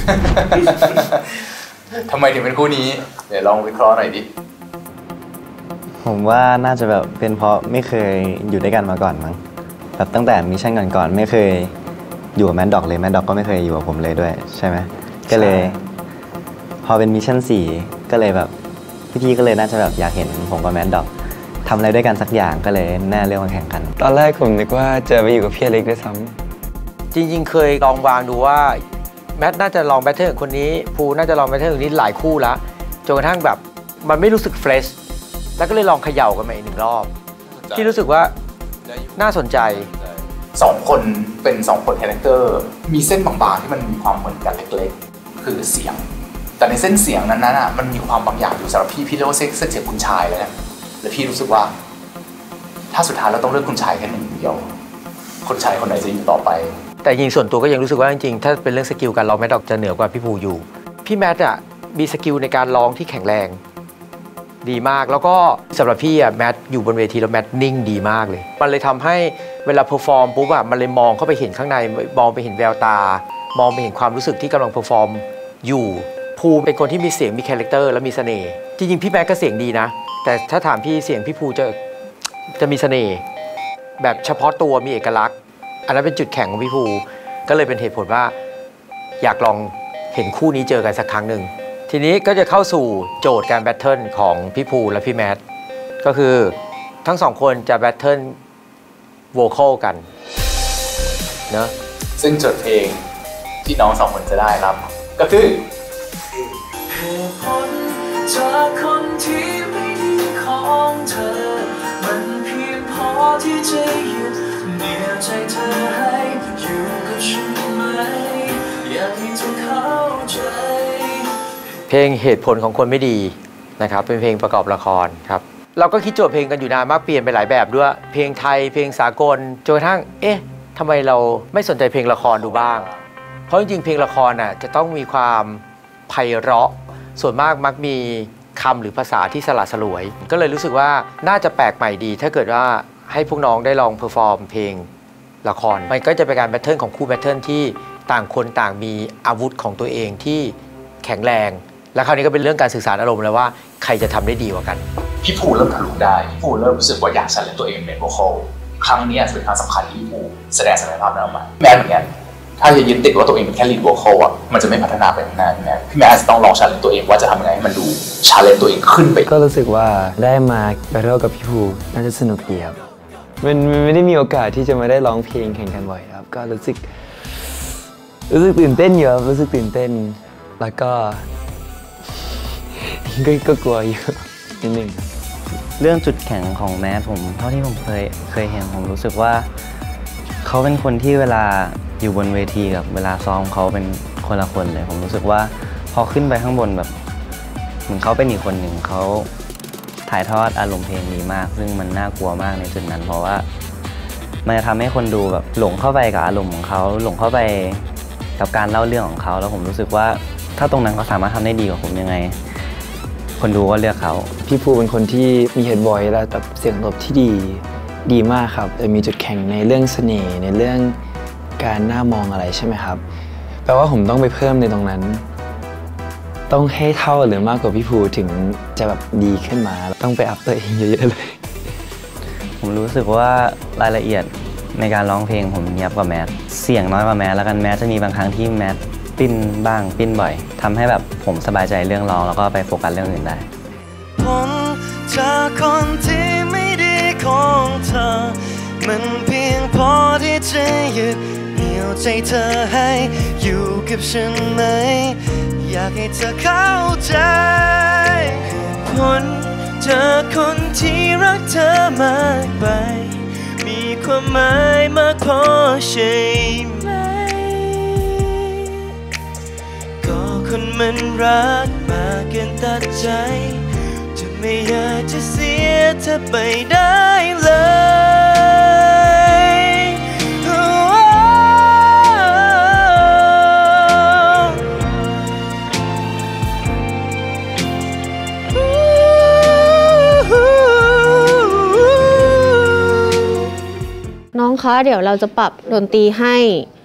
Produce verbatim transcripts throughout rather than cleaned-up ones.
ทำไมถึงเป็นคู่นี้เดี๋ยวลองวิเคราะห์หน่อยดิผมว่าน่าจะแบบเป็นเพราะไม่เคยอยู่ด้วยกันมาก่อนมั้งแบบตั้งแต่มิชชั่นก่อนๆไม่เคยอยู่กับแมดด็อกเลยแมดด็อกก็ไม่เคยอยู่กับผมเลยด้วยใช่ไหมก็เลยพอเป็นมิชชั่นสี่ก็เลยแบบพี่ๆก็เลยน่าจะแบบอยากเห็นผมกับแมดด็อกทำอะไรด้วยกันสักอย่างก็เลยน่าเรียกว่าแข่งกันตอนแรกผมนึกว่าจะไปอยู่กับพี่อเล็กด้วยซ้ำจริงๆเคยลองวางดูว่าแมทน่าจะลองแบทเทิลกับคนนี้ภูน่าจะลองแบทเทิลกับคนนี้หลายคู่แล้วจนกระทั่งแบบมันไม่รู้สึกเฟรชแล้วก็เลยลองเขย่ากันมาอีกหนึ่งรอบที่รู้สึกว่าน่าสนใจสองคนเป็นสองคนคาแรคเตอร์มีเส้นบางๆที่มันมีความเหมือนกันเล็กๆคือเสียงแต่ในเส้นเสียงนั้นๆอ่ะมันมีความบางอย่างอยู่สำหรับพี่พี่เรียกว่าเส้นเสียงคุณชายแล้วเนี่ยแล้วพี่รู้สึกว่าถ้าสุดท้ายเราต้องเลือกคุณชายแค่หนึ่งเดียวคนชายคนไหนจะอยู่ต่อไปแต่จริงส่วนตัวก็ยังรู้สึกว่าจริงๆถ้าเป็นเรื่องสกิลการร้องแมทดอกจะเหนือกว่าพี่ภูอยู่พี่แมทอ่ะมีสกิลในการร้องที่แข็งแรงดีมากแล้วก็สำหรับพี่อ่ะแมทอยู่บนเวทีแล้วแมทนิ่งดีมากเลยมันเลยทำให้เวลาเพอร์ฟอร์มปุ๊บอ่ะมันเลยมองเข้าไปเห็นข้างในมองไปเห็นแววตามองไปเห็นความรู้สึกที่กำลังเพอร์ฟอร์มอยู่ภูเป็นคนที่มีเสียงมีคาแรคเตอร์และมีเสน่ห์จริงๆพี่แมทก็เสียงดีนะแต่ถ้าถามพี่เสียงพี่ภูจะจะมีเสน่ห์แบบเฉพาะตัวมีเอกลักษณ์อันนั้นเป็นจุดแข็งของพี่ภูก็เลยเป็นเหตุผลว่าอยากลองเห็นคู่นี้เจอกันสักครั้งหนึ่งทีนี้ก็จะเข้าสู่โจทย์การแบทเทิลของพี่ภูและพี่แมทก็คือทั้งสองคนจะแบทเทิลโวคอลกันเนอะซึ่งโจทย์เพลงที่น้องสองคนจะได้รับก็คือจากคนที่ไม่ดีของเธอมันเพียงพอที่จะหยุดเหนี่ยวใจเธอให้อยู่กับฉันไหมอยากให้เธอเข้าใจเพลงเหตุผลของคนไม่ดีนะครับเป็นเพลงประกอบละครครับเราก็คิดโจทย์เพลงกันอยู่นานมากเปลี่ยนไปหลายแบบด้วยเพลงไทยเพลงสากลจนกระทั่งเอ๊ะทำไมเราไม่สนใจเพลงละครดูบ้างเพราะจริงๆเพลงละครน่ะจะต้องมีความไพเราะส่วนมากมักมีคำหรือภาษาที่สละสลวยก็เลยรู้สึกว่าน่าจะแปลกใหม่ดีถ้าเกิดว่าให้พวกน้องได้ลองเพอร์ฟอร์มเพลงละครมันก็จะเป็นการแบทเทิลของคู่แบทเทิลที่ต่างคนต่างมีอาวุธของตัวเองที่แข็งแรงและคราวนี้ก็เป็นเรื่องการสื่อสารอารมณ์แล้วว่าใครจะทำได้ดีกว่ากันพี่ภูเริ่มทะลุได้พี่ภูเริ่มรู้สึกว่าอยากแสดงตัวเองเป็นโวคอลครั้งนี้เป็นครั้งสำคัญที่พี่ภูแสดงศักยภาพนั้นออกมาแม้เหมือนกันถ้าจะยึดติดว่าตัวเองเป็นแค่ลีดโวคอลอ่ะมันจะไม่พัฒนาไปข้างหน้าพี่แม่พี่แม่จะต้องลองชาเลนจ์ตัวเองว่าจะทำยังไงให้มันดูชาเลนจ์ตัวเองขึ้นไปก็รู้สึกว่าได้มาแบทเทิลกับพี่ภูน่าจะสนุกดีครับมันไม่ได้มีโอกาสที่จะมาได้ร้องเพลงแข่งกันบ่อยครับก็รู้สึกรู้สึกตื่นเต้นเยอะรู้สึกตื่นเต้นแล้วก็ก็กลัวอยู่นิดนึงเรื่องจุดแข็งของแมทผมเท่าที่ผมเคยเคยเห็นผมรู้สึกว่าเขาเป็นคนที่เวลาอยู่บนเวทีกับเวลาซ้อมเขาเป็นคนละคนเลยผมรู้สึกว่าพอขึ้นไปข้างบนแบบเหมือนเขาเป็นอีกคนหนึ่งเขาถ่ายทอดอารมณ์เพลงดีมากซึ่งมันน่ากลัวมากในจุดนั้นเพราะว่ามันจะทำให้คนดูแบบหลงเข้าไปกับอารมณ์ของเขาหลงเข้าไปกับการเล่าเรื่องของเขาแล้วผมรู้สึกว่าถ้าตรงนั้นเขาสามารถทำได้ดีกว่าผมยังไงคนดูก็เลือกเขาพี่ภูเป็นคนที่มีเฮดบอยแล้วแต่เสียงตบที่ดีดีมากครับแต่มีจุดแข็งในเรื่องเสน่ห์ในเรื่องการน่ามองอะไรใช่ไหมครับแปลว่าผมต้องไปเพิ่มในตรงนั้นต้องให้เท่าหรือมากกว่าพี่ภูถึงจะแบบดีขึ้นมาต้องไปอัพตัวเองเยอะๆเลยผมรู้สึกว่ารายละเอียดในการร้องเพลงผมเนียบกว่าแมทเสียงน้อยกว่าแมทแล้วกันแมทจะมีบางครั้งที่แมทปิ้นบ้างปิ้นบ่อยทำให้แบบผมสบายใจเรื่องร้องแล้วก็ไปโฟกัสเรื่องอื่นได้ผลจากคนที่ไม่ดีของเธอมันเพียงพอที่จะยึดเหนี่ยวใจเธอให้อยู่กับฉันไหมอยากให้เธอเข้าใจผลจากคนที่รักเธอมากไปมีความหมายมากพอใช่ไหมคนมันรักมากเกินตัดใจจนไม่อยากจะเสียเธอไปได้เลยน้องคะเดี๋ยวเราจะปรับดนตรีให้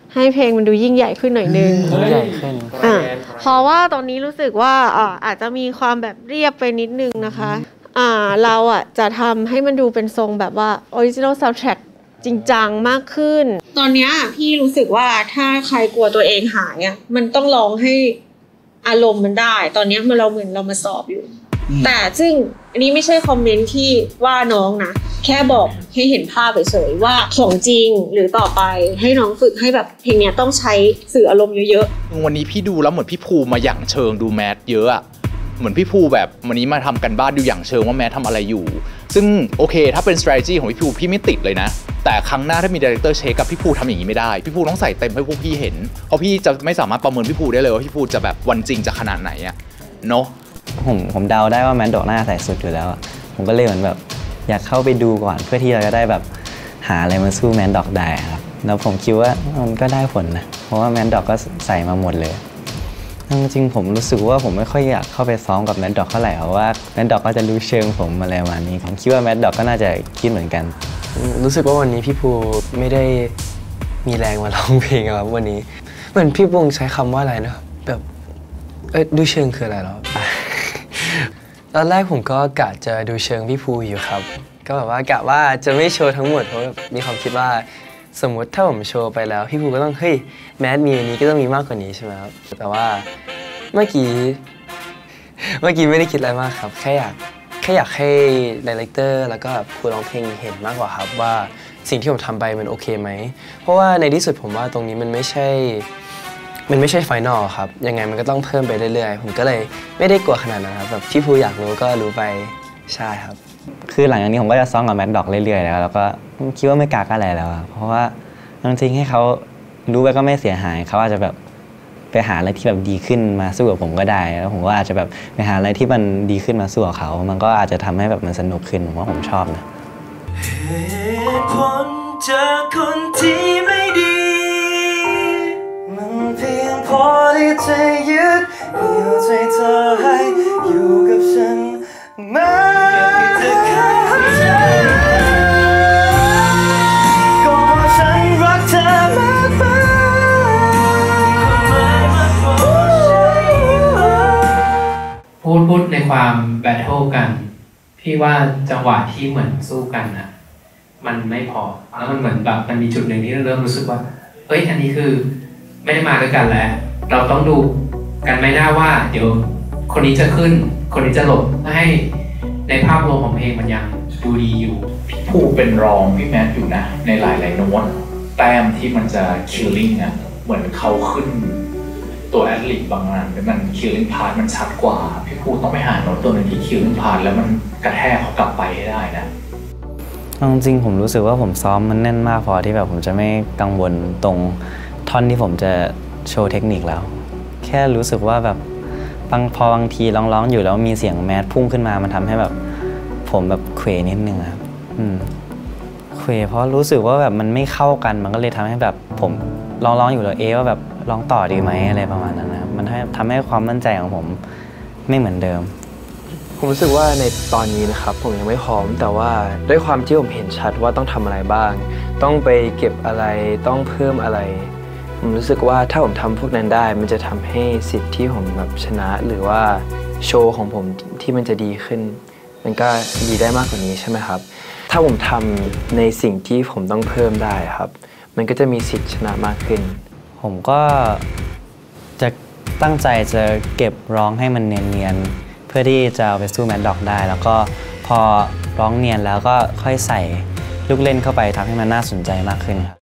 ให้เพลงมันดูยิ่งใหญ่ขึ้นหน่อยนึงยิ่งใหญ่ขึ้นอ่ะเพราะว่าตอนนี้รู้สึกว่าอ่าอาจจะมีความแบบเรียบไปนิดนึงนะคะอ่าเราอ่ะจะทำให้มันดูเป็นทรงแบบว่า original soundtrack จริงจังมากขึ้นตอนนี้พี่รู้สึกว่าถ้าใครกลัวตัวเองหายอ่ะมันต้องร้องให้อารมณ์มันได้ตอนนี้มันเราเหมือนเรามาสอบอยู่แต่ซึ่งอันนี้ไม่ใช่คอมเมนต์ที่ว่าน้องนะแค่บอกให้เห็นภาพเฉยๆว่าของจริงหรือต่อไปให้น้องฝึกให้แบบเพลงนี้ต้องใช้สื่ออารมณ์เยอะๆวันนี้พี่ดูแล้วเหมือนพี่ภูมาอย่างเชิงดูแมทเยอะอะเหมือนพี่ภูแบบวันนี้มาทำกันบ้านดูอย่างเชิงว่าแมททำอะไรอยู่ซึ่งโอเคถ้าเป็น strategy ของพี่ภูพี่ไม่ติดเลยนะแต่ครั้งหน้าถ้ามี director เช็คกับพี่ภูทำอย่างนี้ไม่ได้พี่ภูต้องใส่เต็มให้พวกพี่เห็นเพราะพี่จะไม่สามารถประเมินพี่ภูได้เลยว่าพี่ภูจะแบบวันจริงจะขนาดไหนอะเนาะผมผมเดาได้ว่าแมนดอกหน้าใส่สุดอยู่แล้วผมก็เลยเหมือนแบบอยากเข้าไปดูก่อนเพื่อที่เราจะได้แบบหาอะไรมาสู้แมนดอกได้ครับแล้วผมคิดว่ามันก็ได้ผลนะเพราะว่าแมนดอกก็ใส่มาหมดเลยจริงๆผมรู้สึกว่าผมไม่ค่อยอยากเข้าไปซ้อมกับแมนดอกเท่าไหร่เพราะว่าแมนดอกก็จะรู้เชิงผมอะไรประมาณนี้ผมคิดว่าแมนดอกก็น่าจะคิดเหมือนกันรู้สึกว่าวันนี้พี่ภูไม่ได้มีแรงมาร้องเพลงครับวันนี้เหมือนพี่วงใช้คำว่าอะไรนะแบบเอ้ยดูเชิงคืออะไรหรอตอนแรกผมก็กะจะดูเชิงพี่ภูอยู่ครับก็แบบว่ากะว่าจะไม่โชว์ทั้งหมดเพราะมีความคิดว่าสมมุติถ้าผมโชว์ไปแล้วพี่ภูก็ต้องเฮ้ยแมสมีอันนี้ก็ต้องมีมากกว่านี้ใช่ไหมครับแต่ว่าเมื่อกี้เมื่อกี้ไม่ได้คิดอะไรมากครับแค่อยากแค่อยากให้ดีเรคเตอร์แล้วก็ครูร้องเพลงเห็นมากกว่าครับว่าสิ่งที่ผมทำไปมันโอเคไหมเพราะว่าในที่สุดผมว่าตรงนี้มันไม่ใช่มันไม่ใช่ไฟนอลครับยังไงมันก็ต้องเพิ่มไปเรื่อยๆผมก็เลยไม่ได้กลัวขนาดนั้นครับแบบพี่ภูอยากรู้ก็รู้ไปใช่ครับคือหลังจากนี้ผมก็จะซ้อมกับแมดดอกเรื่อยๆแล้วแล้วก็คิดว่าไม่กากอะไรแล้วเพราะว่าจริงๆให้เขารู้ไปก็ไม่เสียหายเขาอาจจะแบบไปหาอะไรที่แบบดีขึ้นมาสู้กับผมก็ได้แล้วผมก็อาจจะแบบไปหาอะไรที่มันดีขึ้นมาสู้กับเขามันก็อาจจะทำให้แบบมันสนุกขึ้นผมว่าผมชอบนะเหตุผลจากคนที่ไม่ดีมันเพียงพอที่จะยึดเหนี่ยวใจเธอให้อยู่กับฉันมาอยากให้เธอเข้าใจก็เพราะฉันรักเธอมากมายพูดพูดในความแบทเทิลกันพี่ว่าจังหวะที่เหมือนสู้กันอะมันไม่พอแล้วมันเหมือนแบบมันมีจุดหนึ่งที่เราเริ่มรู้สึกว่าเอ้ยอันนี้คือไม่ได้มาด้วยกันแล้วเราต้องดูกันไม่ได้ว่าเดี๋ยวคนนี้จะขึ้นคนนี้จะหลบให้ในภาพรวมของเพลงมันยังดูดีอยู่พี่ภูเป็นรองพี่แมทอยู่นะในหลายๆโน้ตแต้มที่มันจะ killing อ่ะเหมือนเขาขึ้นตัวแอดลิบบางงานมัน killing part มันชัดกว่าพี่ภูต้องไปหาโน้ตตัวนึงที่ killing part แล้วมันกระแทกเขากลับไปให้ได้นะจริงๆผมรู้สึกว่าผมซ้อมมันแน่นมากพอที่แบบผมจะไม่กังวลตรงท่อนที่ผมจะโชว์เทคนิคแล้วแค่รู้สึกว่าแบบบางพอบางทีร้องๆอยู่แล้วมีเสียงแมสพุ่งขึ้นมามันทำให้แบบผมแบบเขวนิดนึงครับอืมเขวเพราะรู้สึกว่าแบบมันไม่เข้ากันมันก็เลยทำให้แบบผมร้องๆอยู่แล้วเอ๊ะว่าแบบร้องต่อดีไหมอะไรประมาณนั้นนะครับมันทำให้ความมั่นใจของผมไม่เหมือนเดิมผมรู้สึกว่าในตอนนี้นะครับผมยังไม่พร้อมแต่ว่าด้วยความที่ผมเห็นชัดว่าต้องทำอะไรบ้างต้องไปเก็บอะไรต้องเพิ่มอะไรผมรู้สึกว่าถ้าผมทำพวกนั้นได้มันจะทำให้สิทธิ์ที่ผมแบบชนะหรือว่าโชว์ของผมที่มันจะดีขึ้นมันก็ดีได้มากกว่านี้ใช่ไหมครับถ้าผมทำในสิ่งที่ผมต้องเพิ่มได้ครับมันก็จะมีสิทธิ์ชนะมากขึ้นผมก็จะตั้งใจจะเก็บร้องให้มันเนียนๆเพื่อที่จะเอาไปสู้แมดดอกได้แล้วก็พอร้องเนียนแล้วก็ค่อยใส่ลูกเล่นเข้าไปทำให้มันน่าสนใจมากขึ้นครับ